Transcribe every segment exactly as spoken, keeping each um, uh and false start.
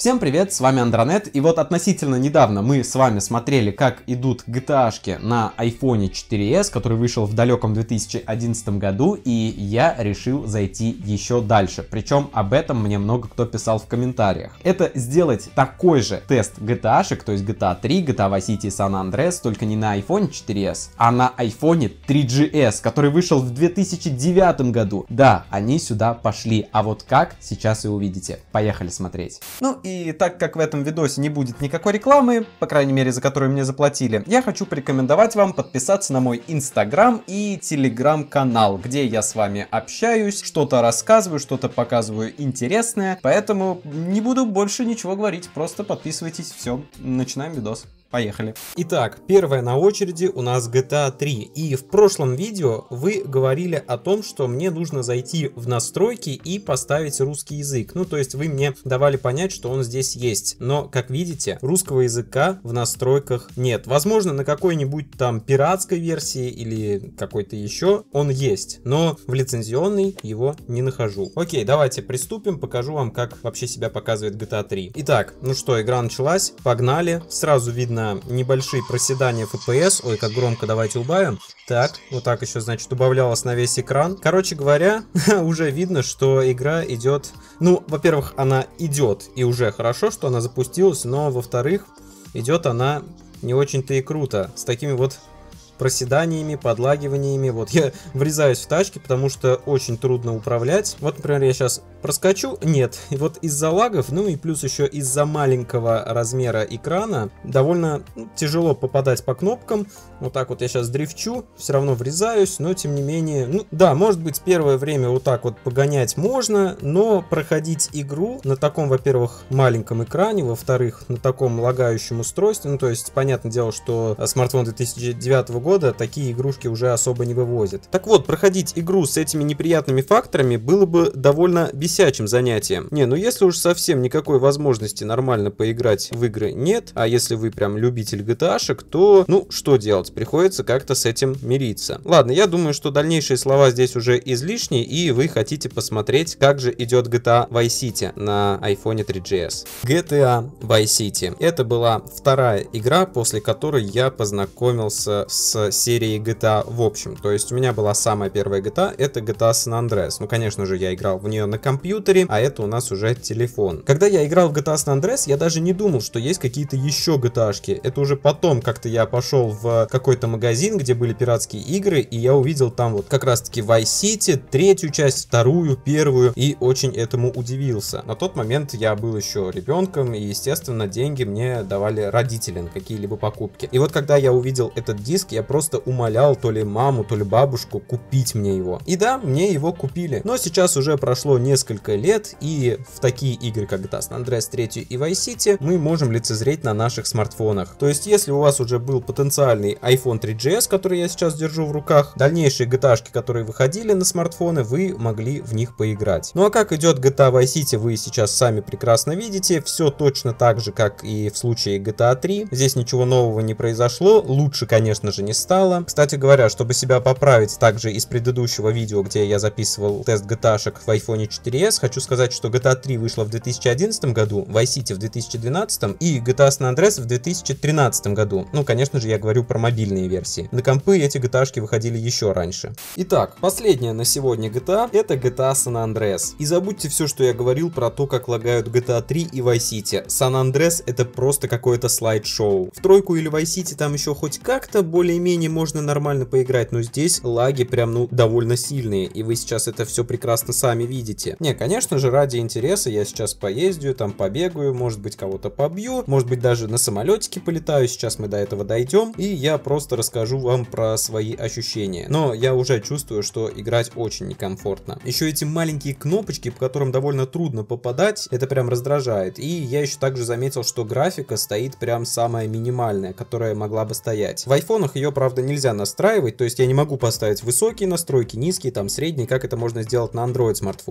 Всем привет, с вами Андронет, и вот относительно недавно мы с вами смотрели, как идут джи ти эй-шки на айфон четыре эс, который вышел в далеком две тысячи одиннадцатом году, и я решил зайти еще дальше, причем об этом мне много кто писал в комментариях. Это сделать такой же тест джи ти эй-шек, то есть джи ти эй три, джи ти эй Vice City и San Andreas, только не на айфон четыре эс, а на айфон три джи эс, который вышел в две тысячи девятом году. Да, они сюда пошли, а вот как, сейчас и увидите. Поехали смотреть. Ну и И так как в этом видосе не будет никакой рекламы, по крайней мере за которую мне заплатили, я хочу порекомендовать вам подписаться на мой инстаграм и телеграм-канал, где я с вами общаюсь, что-то рассказываю, что-то показываю интересное, поэтому не буду больше ничего говорить, просто подписывайтесь, все, начинаем видос. Поехали. Итак, первая на очереди у нас джи ти эй три. И в прошлом видео вы говорили о том, что мне нужно зайти в настройки и поставить русский язык. Ну, то есть вы мне давали понять, что он здесь есть. Но, как видите, русского языка в настройках нет. Возможно, на какой-нибудь там пиратской версии или какой-то еще он есть. Но в лицензионной его не нахожу. Окей, давайте приступим, покажу вам, как вообще себя показывает джи ти эй три. Итак, ну что, игра началась. Погнали. Сразу видно небольшие проседания эф пи эс. Ой, как громко, давайте убавим. Так, вот так еще, значит, убавлялось на весь экран. Короче говоря, уже видно, что игра идет... Ну, во-первых, она идет, и уже хорошо, что она запустилась, но, во-вторых, идет она не очень-то и круто. С такими вот проседаниями, подлагиваниями. Вот я врезаюсь в тачки, потому что очень трудно управлять. Вот, например, я сейчас проскочу. Нет. И вот из-за лагов, ну и плюс еще из-за маленького размера экрана, довольно ну, тяжело попадать по кнопкам. Вот так вот я сейчас дрифчу, все равно врезаюсь, но тем не менее, ну да, может быть, первое время вот так вот погонять можно, но проходить игру на таком, во-первых, маленьком экране, во-вторых, на таком лагающем устройстве, ну то есть, понятное дело, что смартфон две тысячи девятого года такие игрушки уже особо не вывозят. Так вот, проходить игру с этими неприятными факторами было бы довольно бесячим занятием. Не, ну если уж совсем никакой возможности нормально поиграть в игры нет, а если вы прям любитель джи ти эй-шек, то, ну, что делать? Приходится как-то с этим мириться. Ладно, я думаю, что дальнейшие слова здесь уже излишни, и вы хотите посмотреть, как же идет джи ти эй Vice City на айфон три джи эс. джи ти эй Vice City. Это была вторая игра, после которой я познакомился с серией джи ти эй в общем. То есть у меня была самая первая джи ти эй, это джи ти эй San Andreas. Ну, конечно же, я играл в нее на компьютере, а это у нас уже телефон. Когда я играл в джи ти эй San Andreas, я даже не думал, что есть какие-то еще джи ти эй-шки. Это уже потом как-то я пошел в какой-то магазин, где были пиратские игры, и я увидел там вот как раз-таки Vice City, третью часть, вторую, первую, и очень этому удивился. На тот момент я был еще ребенком, и, естественно, деньги мне давали родители на какие-либо покупки. И вот когда я увидел этот диск, я просто умолял то ли маму, то ли бабушку купить мне его. И да, мне его купили. Но сейчас уже прошло несколько лет, и в такие игры, как джи ти эй San Andreas три и Vice City, мы можем лицезреть на наших смартфонах. То есть, если у вас уже был потенциальный айфон три джи эс, который я сейчас держу в руках, дальнейшие джи ти эй-шки, которые выходили на смартфоны, вы могли в них поиграть. Ну а как идет джи ти эй Vice City, вы сейчас сами прекрасно видите. Все точно так же, как и в случае джи ти эй три. Здесь ничего нового не произошло. Лучше, конечно же, не стало. Кстати говоря, чтобы себя поправить также из предыдущего видео, где я записывал тест джи ти эй-шек в айфон четыре эс, хочу сказать, что джи ти эй три вышла в две тысячи одиннадцатом году, Vice City в две тысячи двенадцатом и джи ти эй San Andreas в две тысячи тринадцатом году. Ну, конечно же, я говорю про мобильные версии. На компы эти джи ти эй-шки выходили еще раньше. Итак, последняя на сегодня джи ти эй это джи ти эй San Andreas. И забудьте все, что я говорил про то, как лагают джи ти эй три и Vice City. San Andreas это просто какое-то слайд-шоу. В тройку или Vice City там еще хоть как-то более-менее можно нормально поиграть, но здесь лаги прям, ну, довольно сильные, и вы сейчас это все прекрасно сами видите. Не, конечно же, ради интереса я сейчас поездю, там побегаю, может быть, кого-то побью, может быть, даже на самолетике полетаю, сейчас мы до этого дойдем, и я просто расскажу вам про свои ощущения. Но я уже чувствую, что играть очень некомфортно. Еще эти маленькие кнопочки, по которым довольно трудно попадать, это прям раздражает. И я еще также заметил, что графика стоит прям самая минимальная, которая могла бы стоять. В айфонах ее, правда, нельзя настраивать, то есть я не могу поставить высокие настройки, низкие, там, средние, как это можно сделать на Android смартфонах. На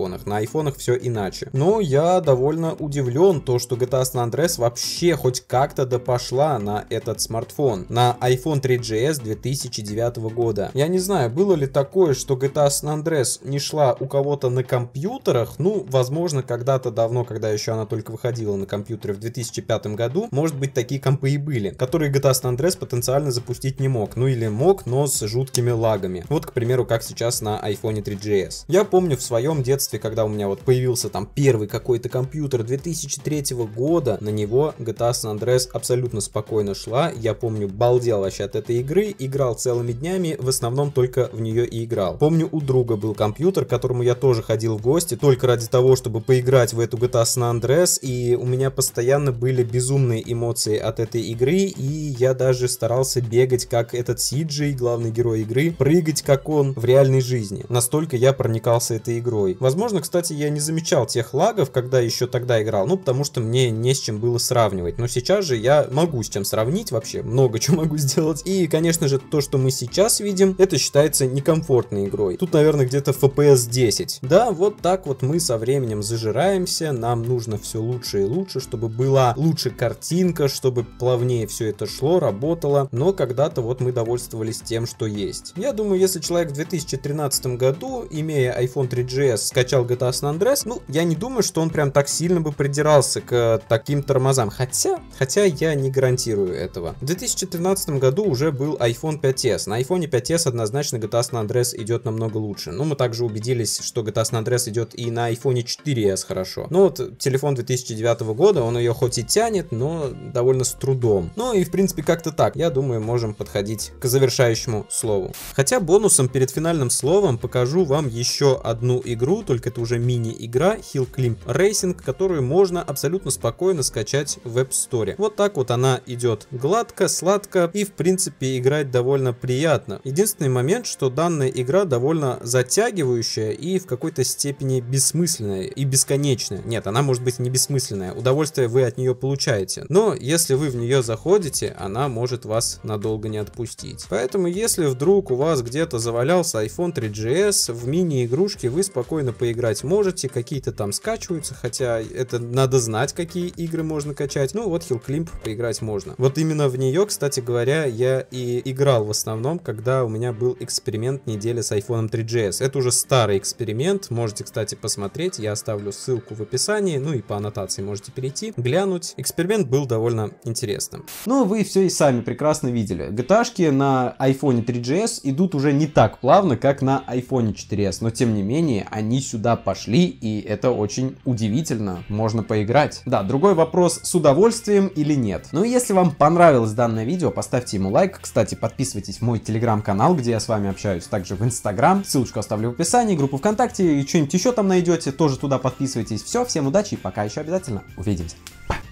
айфонах все иначе. Но я довольно удивлен, то, что джи ти эй San Andreas вообще хоть как-то да пошла на этот смартфон, на iPhone три джи эс две тысячи девятого года. Я не знаю, было ли такое, что джи ти эй San Andreas не шла у кого-то на компьютерах. Ну, возможно, когда-то давно, когда еще она только выходила на компьютере в две тысячи пятом году, может быть, такие компы и были, которые джи ти эй San Andreas потенциально запустить не мог. Ну или мог, но с жуткими лагами. Вот, к примеру, как сейчас на iPhone три джи эс. Я помню в своем детстве, когда у меня вот появился там первый какой-то компьютер две тысячи третьего года, на него джи ти эй San Andreas абсолютно спокойно шла. Я помню, балдел вообще от этой игры, играл целыми днями, в основном только в нее и играл. Помню, у друга был компьютер, к которому я тоже ходил в гости, только ради того, чтобы поиграть в эту джи ти эй San Andreas, и у меня постоянно были безумные эмоции от этой игры, и я даже старался бегать как этот Си Джей, главный герой игры, прыгать как он в реальной жизни. Настолько я проникался этой игрой. Возможно, кстати, я не замечал тех лагов, когда еще тогда играл, ну потому что мне не с чем было сравнивать. Но сейчас же я могу с чем сравнить вообще, много чего могу сделать. И, конечно же, то, что мы сейчас видим, это считается некомфортной игрой. Тут, наверное, где-то эф пи эс десять. Да, вот так вот мы со временем зажираемся, нам нужно все лучше и лучше, чтобы была лучше картинка, чтобы плавнее все это шло, работало. Но когда-то вот мы довольствовались тем, что есть. Я думаю, если человек в две тысячи тринадцатом году, имея iPhone три джи эс, скачал джи ти эй San Andreas, ну, я не думаю, что он прям так сильно бы придирался к таким тормозам. Хотя, хотя я не гарантирую этого. В две тысячи тринадцатом году уже был iPhone пять эс. На iPhone пять эс однозначно джи ти эй San Andreas идет намного лучше. Ну, мы также убедились, что джи ти эй San Andreas идет и на iPhone четыре эс хорошо. Ну, вот телефон две тысячи девятого года, он ее хоть и тянет, но довольно с трудом. Ну, и в принципе как-то так. Я думаю, можем подходить к завершающему слову. Хотя бонусом перед финальным словом покажу вам еще одну игру, только это уже мини-игра Hill Climb Racing, которую можно абсолютно спокойно скачать в App Store. Вот так вот она идет гладко, сладко и в принципе играть довольно приятно. Единственный момент, что данная игра довольно затягивающая и в какой-то степени бессмысленная и бесконечная. Нет, она может быть не бессмысленная, удовольствие вы от нее получаете, но если вы в нее заходите, она может вас надолго не отпустить. Поэтому если вдруг у вас где-то завалялся iPhone три джи эс, в мини-игрушки вы спокойно поиграть можете, какие-то там скачиваются, хотя это надо знать, какие игры можно качать. Ну вот Hill Climb поиграть можно. Вот именно в нее, кстати говоря, я и играл в основном, когда у меня был эксперимент недели с iPhone три джи эс. Это уже старый эксперимент, можете, кстати, посмотреть, я оставлю ссылку в описании, ну и по аннотации можете перейти, глянуть. Эксперимент был довольно интересным. Ну, вы все и сами прекрасно видели. джи ти эй-шки на iPhone три джи эс идут уже не так плавно, как на iPhone четыре эс, но тем не менее, они сюда пошли, и это очень удивительно, можно поиграть. Да, другой вопрос, с удовольствием или нет. Ну и если вам понравилось данное видео, поставьте ему лайк. Кстати, подписывайтесь в мой телеграм-канал, где я с вами общаюсь, также в инстаграм, ссылочку оставлю в описании, группу ВКонтакте, и что-нибудь еще там найдете, тоже туда подписывайтесь. Все, всем удачи и пока еще обязательно увидимся. Пока.